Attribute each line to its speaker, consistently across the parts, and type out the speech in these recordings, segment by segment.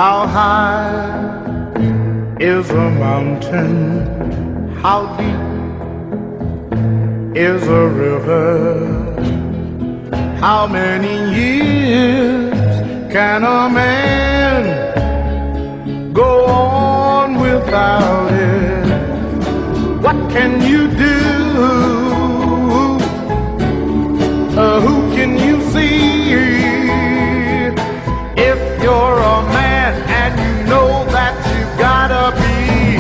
Speaker 1: How high is a mountain? How deep is a river? How many years can a man go on without it? What can you do? Who can you see? If you're a man and you know that you gotta be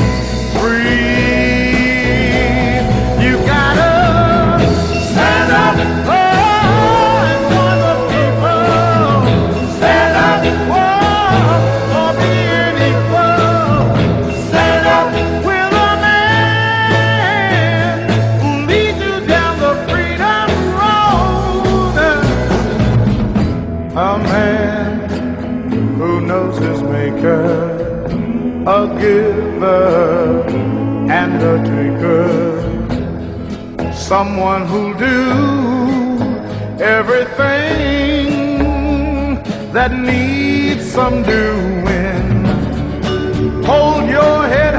Speaker 1: free, you gotta stand up, oh, and join the people. Stand up, oh, for being equal. Stand up with a man who leads you down the freedom road. A man who knows his maker, a giver and a taker, someone who'll do everything that needs some doing. Hold your head